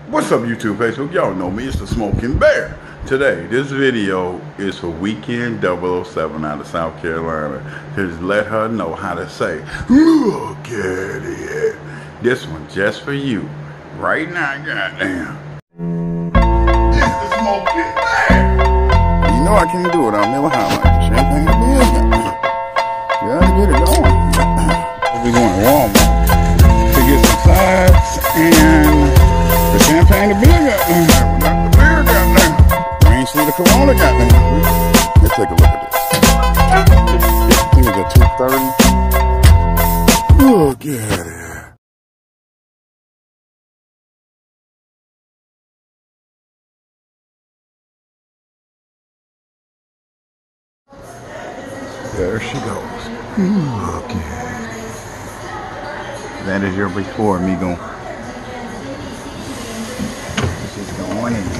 What's up, YouTube Facebook? Y'all know me, it's the Smoking Bear. Today, this video is for Weekend 007 out of South Carolina. Just let her know how to say, look at it. This one just for you. Right now, goddamn. It's the Smoking Bear. You know I can't do it. I'll never highlight the champagne beer. Gotta get it going. We're going to Walmart to get some sides and the champagne, the beer got there. Not the beer got there. I ain't seen the Corona got there. Let's take a look at this. I think it's at 2:30. Look at it. There she goes. Look at it. That is your before, amigo. She's going in.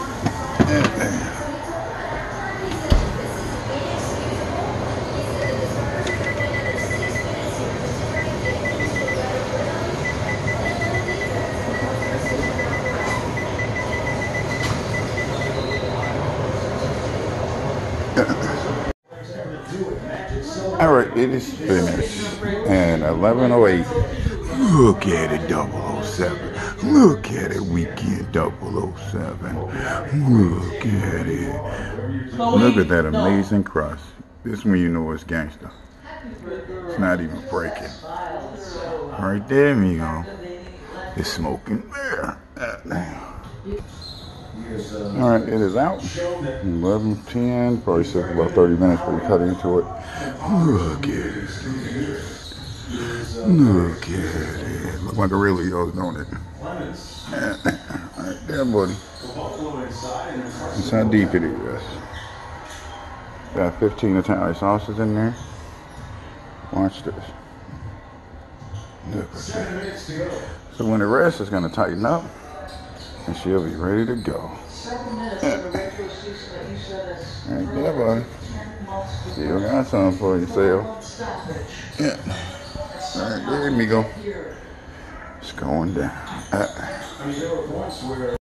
All right, it is finished. And 11:08. Look at it, 007. Look at it, Weekend 007. Look at it. Look at that amazing crust. This one you know it's gangster. It's not even breaking. Right there, amigo. It's Smoking Bear. All right, it is out. 11:10. Probably took about 30 minutes for we cut into it. Look at it. Look at it. Look like a real Leo's, don't it? Right there, buddy. That's how deep it is. Got 15 Italian sauces in there. Watch this. Look at that. So when the rest is going to tighten up, and she'll be ready to go. Right there, buddy. Still got something for yourself. Yeah. All right, there we go. It's going down.